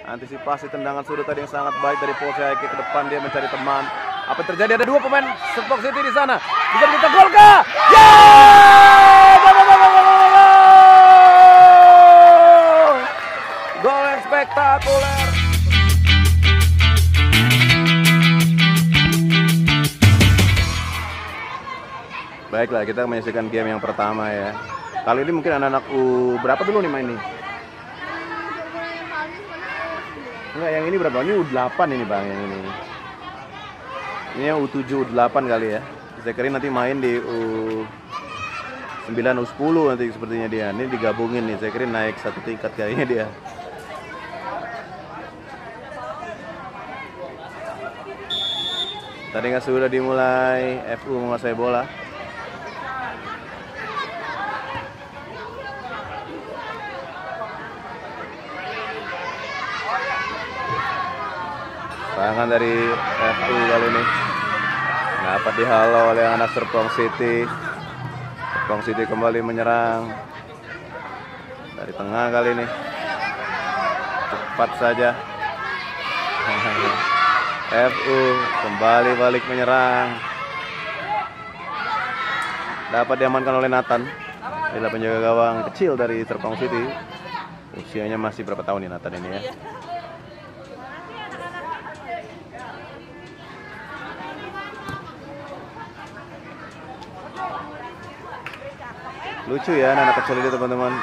Antisipasi tendangan sudut tadi yang sangat baik dari Polsek ke depan, dia mencari teman. Apa yang terjadi? Ada dua pemain Serpong City di sana. Bisa kita gol kah? Gol yang spektakuler. Baiklah, kita menyaksikan game yang pertama ya. Kali ini mungkin anak-anak berapa dulu nih main nih? Enggak, yang ini berapa? Ini U8 ini bang, yang ini. Ini yang U7, U8 kali ya. Saya kira nanti main di U9, U10 nanti sepertinya dia. Ini digabungin nih, saya kira naik satu tingkat kayaknya dia. Tadi nggak sudah dimulai, FU menguasai bola. Serangan dari FU kali ini dapat dihalau oleh anak Serpong City. Serpong City kembali menyerang dari tengah kali ini, cepat saja. FU kembali balik menyerang, dapat diamankan oleh Nathan. Adalah penjaga gawang kecil dari Serpong City. Usianya masih berapa tahun nih Nathan ini ya? Lucu ya anak kecil ini teman-teman.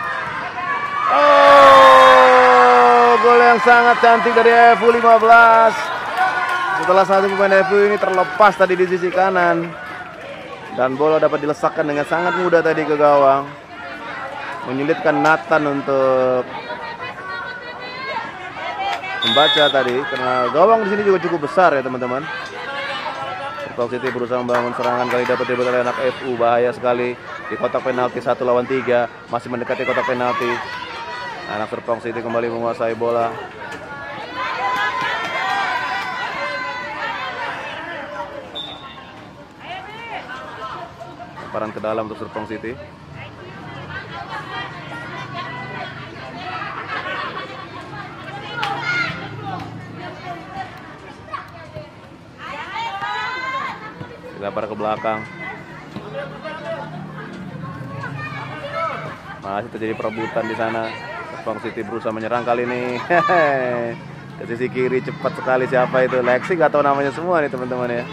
Oh, gol yang sangat cantik dari FU 15. Setelah satu pemain FU ini terlepas tadi di sisi kanan, dan bola dapat dilesakkan dengan sangat mudah tadi ke gawang, menyulitkan Nathan untuk membaca tadi karena gawang di sini juga cukup besar ya teman-teman. Serpong City berusaha membangun serangan, kali dapat direbut oleh anak FU, bahaya sekali di kotak penalti 1 lawan 3, masih mendekati kotak penalti. Anak Serpong City kembali menguasai bola. Lemparan ke dalam untuk Serpong City. Dilempar ke belakang. Masih terjadi perebutan di sana. Serpong City berusaha menyerang kali ini. Ke sisi kiri cepat sekali, siapa itu? Lexi, gak tahu namanya semua nih teman-teman ya.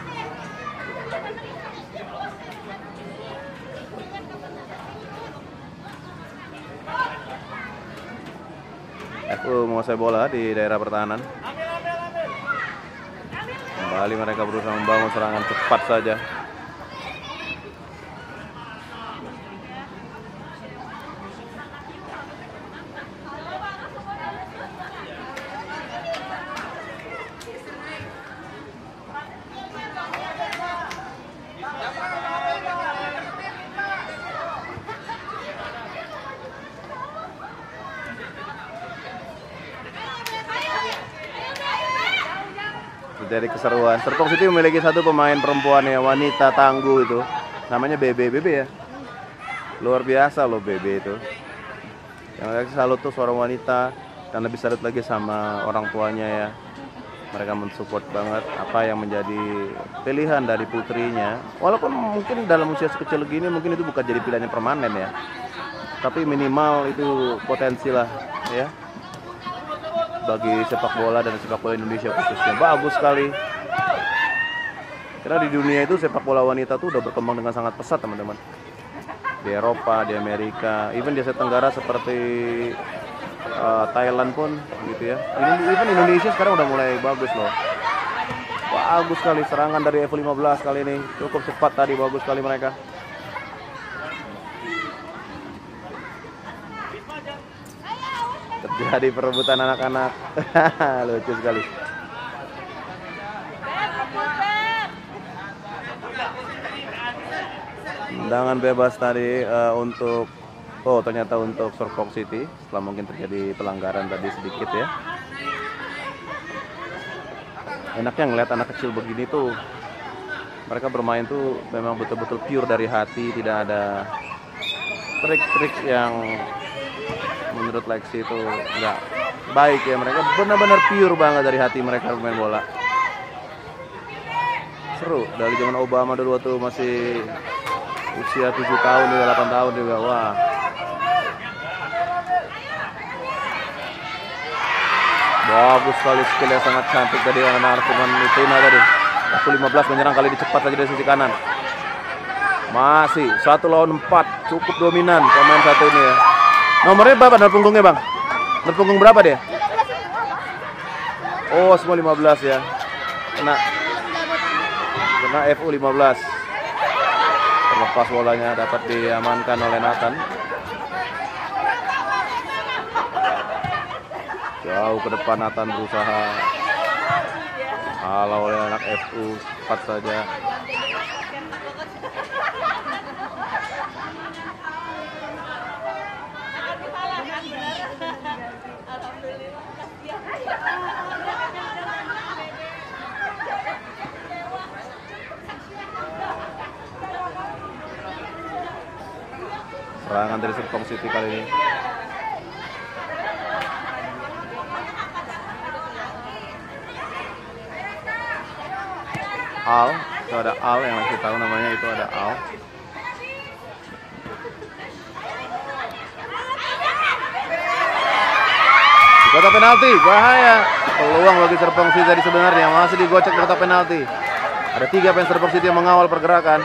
FU menguasai bola di daerah pertahanan. Kembali mereka berusaha membangun serangan cepat saja. Jadi keseruan. Serpong City memiliki satu pemain perempuan ya, wanita tangguh itu, namanya Bebe ya. Luar biasa loh Bebe itu. Yang salut tuh seorang wanita, dan lebih salut lagi sama orang tuanya ya. Mereka mensupport banget apa yang menjadi pilihan dari putrinya. Walaupun mungkin dalam usia sekecil gini mungkin itu bukan jadi pilihannya permanen ya. Tapi minimal itu potensi lah ya. Bagi sepak bola dan sepak bola Indonesia khususnya bagus sekali. Karena di dunia itu sepak bola wanita tuh udah berkembang dengan sangat pesat teman-teman. Di Eropa, di Amerika, even di Asia Tenggara seperti Thailand pun gitu ya. Even Indonesia sekarang udah mulai bagus loh. Bagus sekali serangan dari FU 15 kali ini, cukup cepat tadi, bagus sekali mereka. Terjadi perebutan anak-anak. Lucu sekali. Tendangan bebas tadi untuk ternyata untuk Serpong City, setelah mungkin terjadi pelanggaran tadi sedikit ya. Enaknya ngeliat anak kecil begini tuh, mereka bermain tuh memang betul-betul pure dari hati, tidak ada trik-trik yang menurut Lexi itu baik ya, mereka benar-benar pure banget dari hati mereka bermain bola. Seru dari zaman Obama dulu waktu masih usia 7 tahun juga 8 tahun juga. Wah. Bagus sekali, skill yang sangat cantik tadi anak-anak Arfiman Nutina tadi. Aku 15 menyerang kali ini cepat saja dari sisi kanan. Masih 1 lawan 4, cukup dominan pemain satu ini ya. Nomornya berapa nomor punggungnya bang? Nomor punggung berapa dia? Oh semua 15 ya. Kena FU 15. Terlepas bolanya dapat diamankan oleh Nathan. Jauh ke depan Nathan berusaha halau oleh anak FU, cepat saja. Serangan dari Serpong City kali ini. Al, itu ada Al yang masih tahu namanya, itu ada Al. Di kotak penalti, bahaya. Peluang bagi Serpong City tadi sebenarnya masih digocek di kotak penalti. Ada 3 pemain Serpong City yang mengawal pergerakan.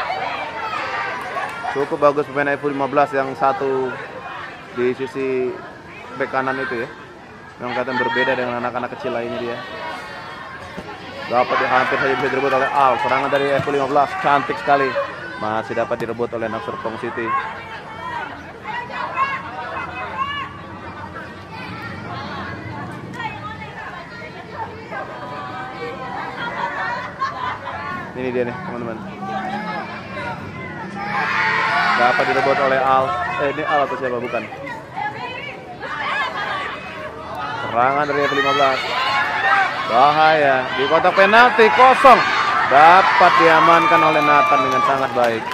Cukup bagus pemain FU 15 yang satu di sisi bek kanan itu ya. Yang kelihatan berbeda dengan anak-anak kecil lainnya dia. Dapat hampir saja bisa direbut oleh Al. Serangan dari FU 15 cantik sekali. Masih dapat direbut oleh anak Serpong City. Ini dia nih teman-teman. Dapat direbut oleh Al. Ini Al atau siapa? Bukan. Serangan dari FU 15. Bahaya. Di kotak penalti kosong. Dapat diamankan oleh Nathan dengan sangat baik.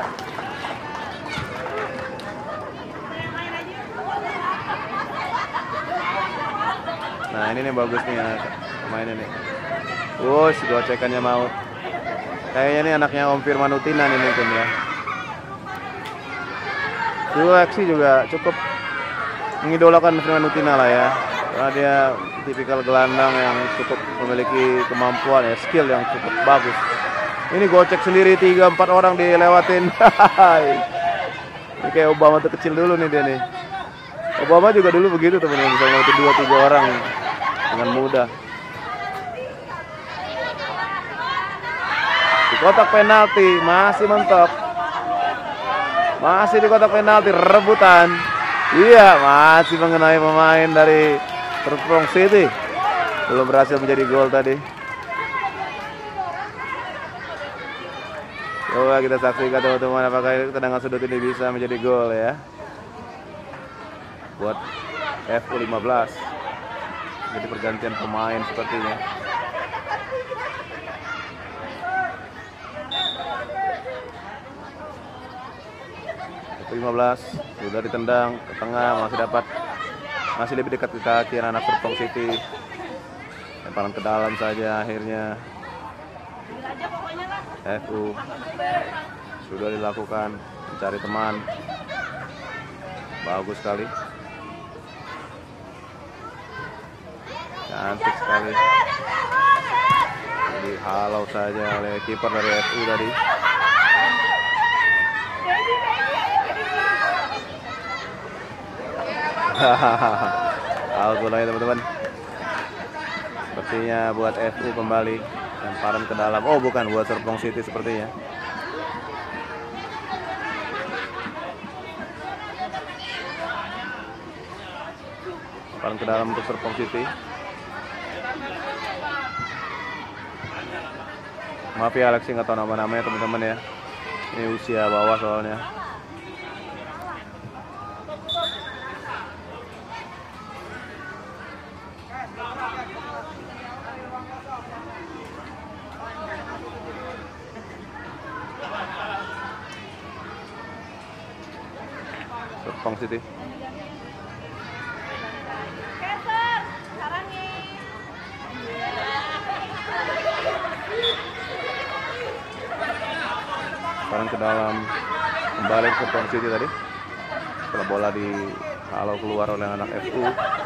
Nah ini nih bagus nih pemain ini. Wush, gocekannya maut. Kayaknya ini anaknya Om Firman Nutina nih mungkin ya. Seleksi juga cukup mengidolakan Firman Nutina lah ya. Karena dia tipikal gelandang yang cukup memiliki kemampuan ya, skill yang cukup bagus. Ini gocek sendiri 3-4 orang dilewatin. Ini kayak Obama tuh kecil dulu nih dia nih. Obama juga dulu begitu teman-teman, bisa ngelewatin 2-3 orang dengan mudah. Di kotak penalti masih mentok. Masih di kotak penalti rebutan. Iya, masih mengenai pemain dari Serpong City. Belum berhasil menjadi gol tadi. Coba kita saksikan teman-teman apakah tendangan sudut ini bisa menjadi gol ya. Buat FU 15. Jadi pergantian pemain sepertinya. FU 15 sudah ditendang ke tengah, masih lebih dekat ke kaki anak Serpong City. Lemparan ke dalam saja akhirnya. FU sudah dilakukan, mencari teman. Bagus sekali. Cantik sekali. Dihalau saja oleh kiper dari FU tadi. Out bolanya teman-teman. Sepertinya buat FU kembali. Lemparan ke dalam. Oh bukan, buat Serpong City sepertinya. Lemparan ke dalam untuk Serpong City. Maaf ya Alexi nggak tahu nama-namanya teman-teman ya. Ini usia bawah soalnya. Serpong City. tendangan ke dalam, kembali ke Serpong City tadi. Setelah bola dihalau keluar oleh anak FU.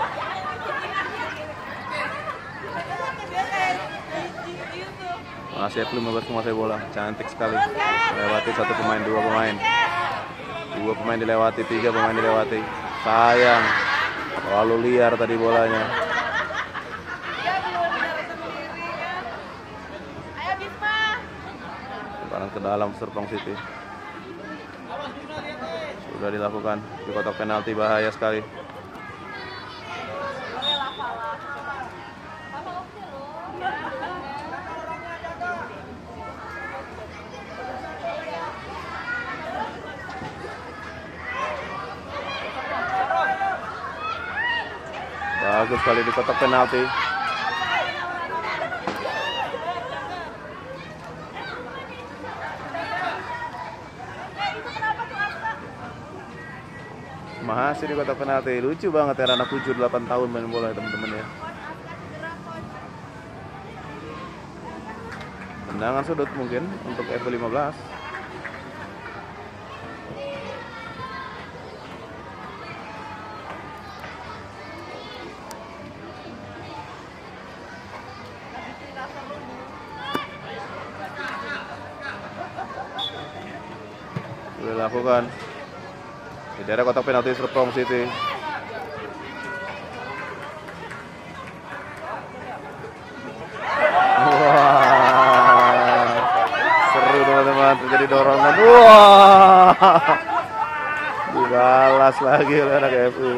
Masih FU 15 menguasai bola, cantik sekali. Melewati satu pemain, dua pemain. Dua pemain dilewati, tiga pemain dilewati. Sayang, terlalu liar tadi bolanya. Lemparan ke dalam Serpong City. Sudah dilakukan di kotak penalti, bahaya sekali. Bagus sekali di kotak penalti. Masih di kotak penalti. Lucu banget ya, anak 7-8 tahun main bola ya teman-teman ya. Tendangan sudut mungkin untuk FU 15. Sudah dilakukan di daerah kotak penalti Serpong City. Wah, seru teman-teman, terjadi dorongan. Wah, dibalas lagi oleh anak FU.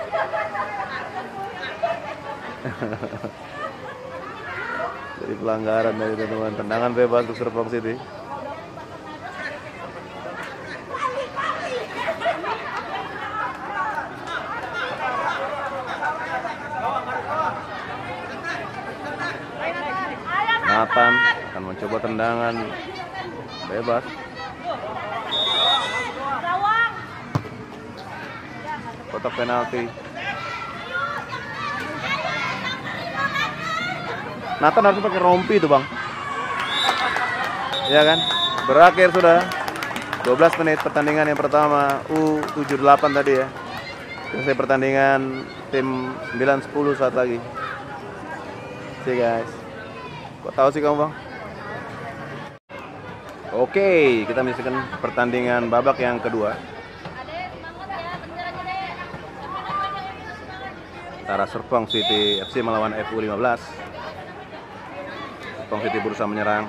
Jadi pelanggaran dari teman-teman, tendangan bebas untuk Serpong City. Nathan akan mencoba tendangan bebas. Kotak penalti. Nathan harus pakai rompi itu bang. Ya kan? Berakhir sudah 12 menit pertandingan yang pertama U78 tadi ya. Selesai pertandingan tim 9-10 saat lagi. See guys. Kok tahu sih kamu bang? Oke, kita menyaksikan pertandingan babak yang kedua antara Serpong City FC melawan FU 15. Serpong City berusaha menyerang.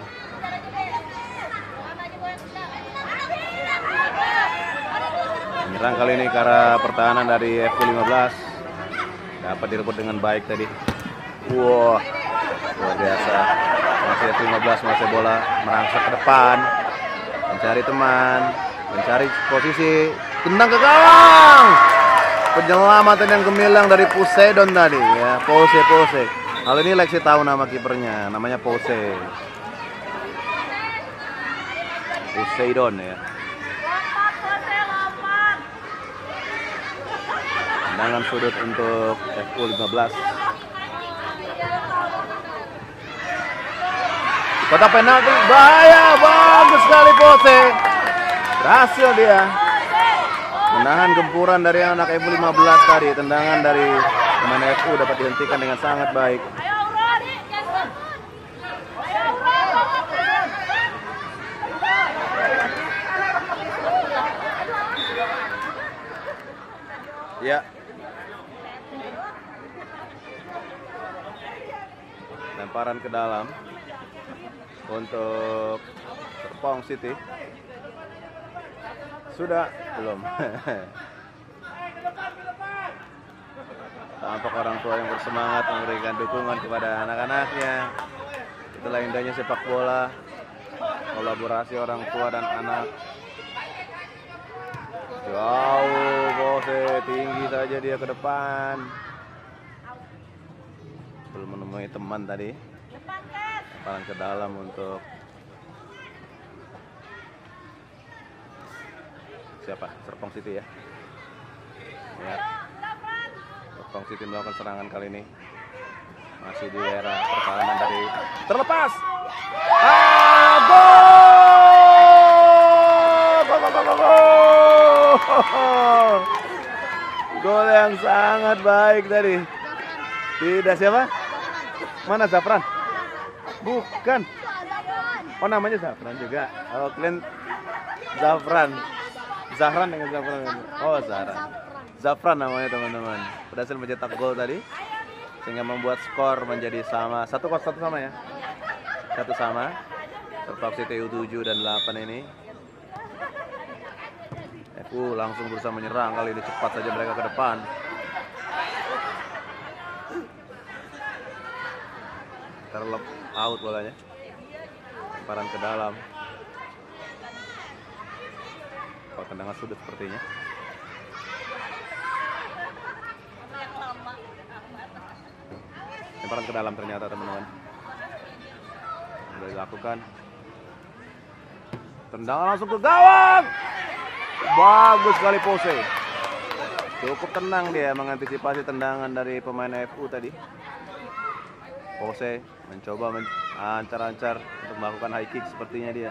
Menyerang kali ini ke arah pertahanan dari FU 15. Dapat direbut dengan baik tadi. Wah, luar biasa. Masih FU 15 menguasai bola, merangsek ke depan, mencari teman, mencari posisi, tendang ke gawang. Penyelamatan yang gemilang dari Poseidon tadi ya, Pose. Hal ini Lexi tahu nama kipernya, namanya Poseidon ya. Tendangan sudut untuk FU 15. Kotak penalti, bahaya, bagus sekali Pose. Berhasil dia menahan gempuran dari anak FU 15 tadi. Tendangan dari pemain FU dapat dihentikan dengan sangat baik. Ya. Lemparan ke dalam untuk Serpong City. Sudah belum? Tampak orang tua yang bersemangat memberikan dukungan kepada anak-anaknya. Itulah indahnya sepak bola, kolaborasi orang tua dan anak. Jauh, Bose, tinggi saja dia ke depan. Belum menemui teman tadi. Lemparan ke dalam untuk siapa? Serpong City ya. Ya. Serpong City melakukan serangan kali ini. Masih di daerah pertahanan dari terlepas. Gol! Gol yang sangat baik tadi. Tidak siapa? Mana Zafran? Bukan. Oh namanya Zafran juga. Oh kalian Zafran. Zahran dengan Zafran. Oh Zahran. Zafran namanya teman-teman. Berhasil mencetak gol tadi sehingga membuat skor menjadi sama. 1-1 sama ya. 1 sama. Serpong City U7 dan 8 ini. FU langsung berusaha menyerang, kali ini cepat saja mereka ke depan. Terlep out bolanya. Lemparan ke dalam. Kalau tendangan sudut sepertinya. Lemparan ke dalam ternyata teman-teman. Sudah dilakukan. Tendangan langsung ke gawang. Bagus sekali Pose. Cukup tenang dia mengantisipasi tendangan dari pemain FU tadi. Pose mencoba ancar-ancar untuk melakukan high kick sepertinya dia.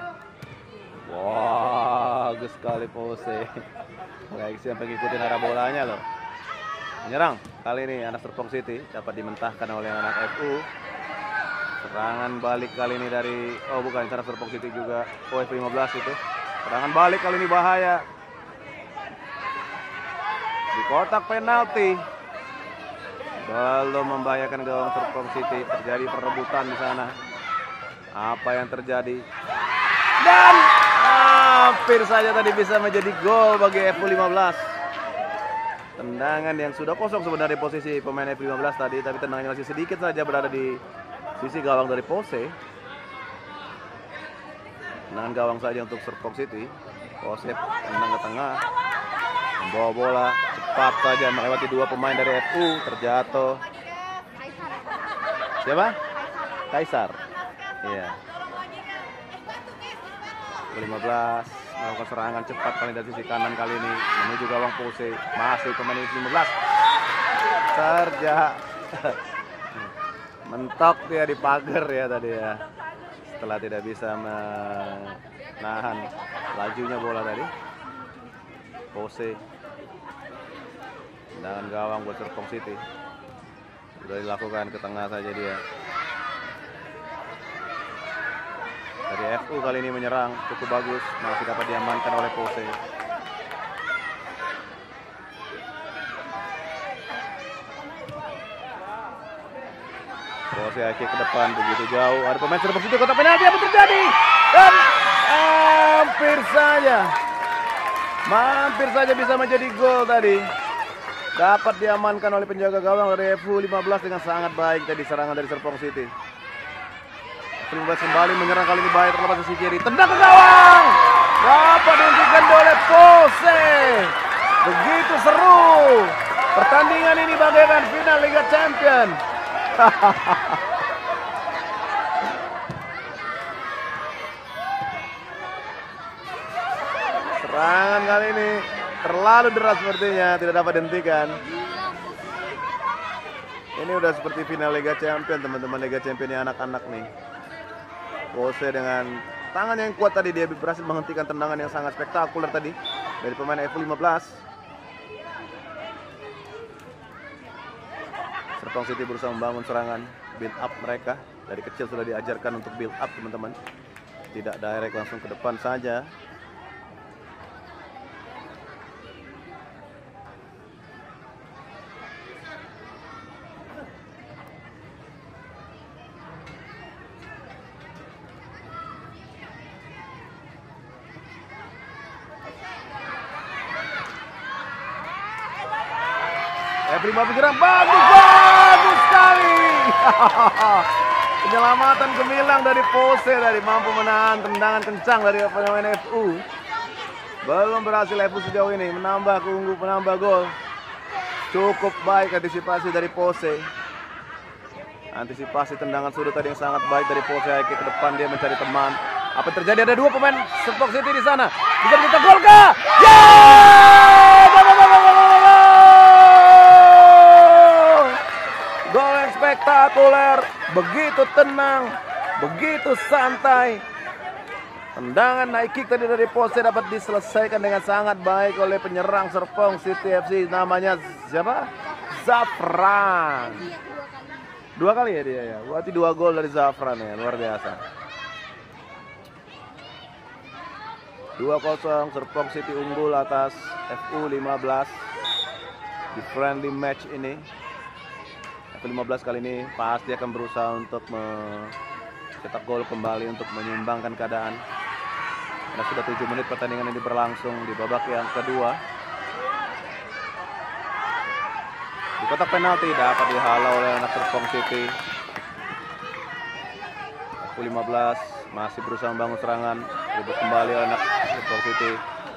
Bagus sekali Pose. Reaksi sampai ngikutin arah bolanya loh. Menyerang kali ini anak Serpong City dapat dimentahkan oleh anak FU. Serangan balik kali ini dari bukan anak Serpong City juga F15 itu. Serangan balik kali ini bahaya. Di kotak penalti. Belum membahayakan gawang Serpong City. Terjadi perebutan di sana. Apa yang terjadi? Dan hampir saja tadi bisa menjadi gol bagi F15. Tendangan yang sudah kosong sebenarnya posisi pemain F15 tadi, tapi tendangannya masih sedikit saja berada di sisi gawang dari Pose. Tendangan gawang saja untuk Serpong City. Pose tendang ke tengah. Membawa bola cepat saja melewati dua pemain dari FU, terjatuh. Siapa? Kaisar. Iya. 15 melakukan serangan cepat kali dari sisi kanan kali ini menuju gawang Pose. Masih pemain 15. Serja. Mentok dia di pagar ya tadi ya. Setelah tidak bisa menahan lajunya bola tadi. Pose. Tendangan gawang buat Serpong City. Sudah dilakukan ke tengah saja dia. Dari FU kali ini menyerang cukup bagus, masih dapat diamankan oleh Pose. Pose akhir ke depan begitu jauh. Ada pemain Serpong City kotak penalti, apa terjadi? Dan hampir saja bisa menjadi gol tadi. Dapat diamankan oleh penjaga gawang dari FU 15 dengan sangat baik tadi serangan dari Serpong City. 15 kembali menyerang kali ini baik terlepas sisi kiri. Tendang ke gawang. Dapat dihentikan oleh Pose. Begitu seru. Pertandingan ini bagaikan final Liga Champion. Serangan kali ini terlalu deras sepertinya, tidak dapat dihentikan. Ini udah seperti final Liga Champion teman-teman, Liga Champion anak-anak nih. Pose dengan tangan yang kuat tadi dia berhasil menghentikan tendangan yang sangat spektakuler tadi dari pemain F15. Serpong City berusaha membangun serangan, build up mereka. Dari kecil sudah diajarkan untuk build up teman-teman. Tidak direct langsung ke depan saja. F15 menyerang, bagus sekali. Penyelamatan gemilang dari Pose tadi, mampu menahan tendangan kencang dari pemain FU. Belum berhasil FU sejauh ini menambah gol. Cukup baik antisipasi dari Pose. Antisipasi tendangan sudut tadi yang sangat baik dari Pose. Ke depan dia mencari teman. Apa yang terjadi? Ada dua pemain Serpong City di sana. Bisa kita gol kah? Gol yang spektakuler, begitu tenang, begitu santai. Tendangan naik kick tadi dari Pose dapat diselesaikan dengan sangat baik oleh penyerang Serpong City FC, namanya siapa? Zafran. Dua kali ya dia ya. Berarti 2 gol dari Zafran ya, luar biasa. 2-0 Serpong City unggul atas FU 15 di friendly match ini. FU 15 kali ini pasti akan berusaha untuk mencetak gol kembali untuk menyeimbangkan keadaan. Karena sudah 7 menit pertandingan ini berlangsung di babak yang kedua. Di kotak penalti dapat dihalau oleh anak Serpong City. FU 15 masih berusaha membangun serangan, rebut kembali oleh anak Serpong City.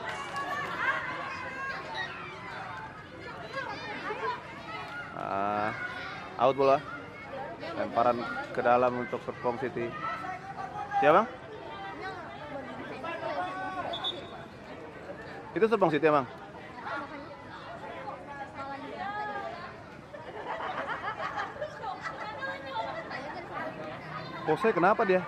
Out bola. Lemparan ke dalam untuk Serpong City. Siapa? Itu Serpong City emang. Pose kenapa dia?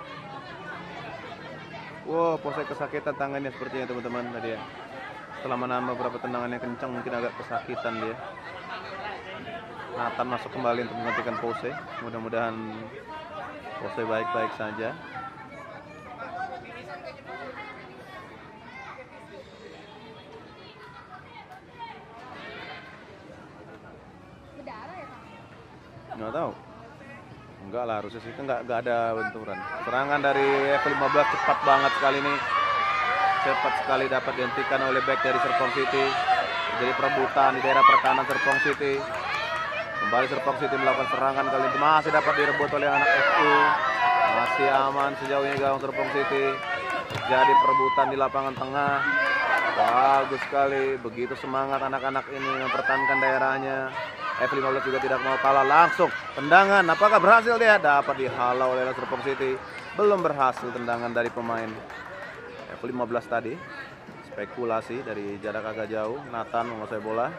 Wow, Pose kesakitan tangannya sepertinya teman-teman tadi ya. Setelah menambah beberapa tendangan yang kencang mungkin agak kesakitan dia. Nathan masuk kembali untuk menggantikan Pose. Mudah-mudahan Pose baik-baik saja. Nggak tahu. Enggak lah, harusnya sih nggak ada benturan. Serangan dari F15 cepat banget sekali ini. Cepat sekali dapat dihentikan oleh back dari Serpong City. Jadi perebutan di daerah pertahanan Serpong City. Kembali Serpong City melakukan serangan kali ini masih dapat direbut oleh anak FU. Masih aman sejauh ini gawang Serpong City. Terjadi perebutan di lapangan tengah. Bagus sekali, begitu semangat anak-anak ini mempertahankan daerahnya. F15 juga tidak mau kalah, langsung tendangan. Apakah berhasil dia? Dapat dihalau oleh Serpong City. Belum berhasil tendangan dari pemain F15 tadi. Spekulasi dari jarak agak jauh. Nathan menguasai bola.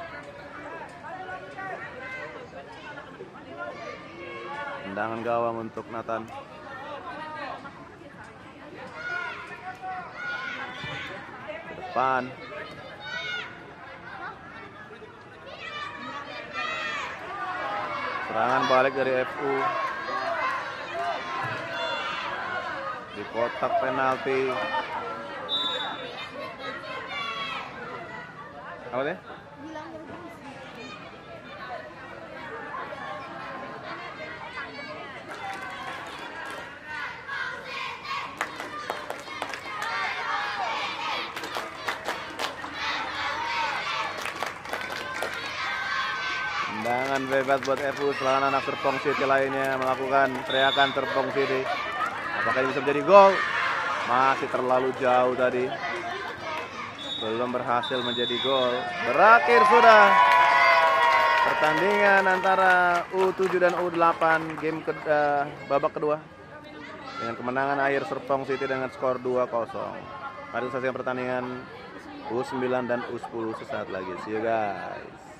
Tendangan gawang untuk Nathan. Ke depan. Serangan balik dari FU di kotak penalti. Apa deh? Tendangan bebas buat FU setelah anak Serpong City lainnya melakukan teriakan Serpong City. Apakah ini bisa menjadi gol? Masih terlalu jauh tadi. Belum berhasil menjadi gol. Berakhir sudah pertandingan antara U7 dan U8 game babak kedua. Dengan kemenangan akhir Serpong City dengan skor 2-0. Mari saksikan pertandingan U9 dan U10 sesaat lagi. See you guys.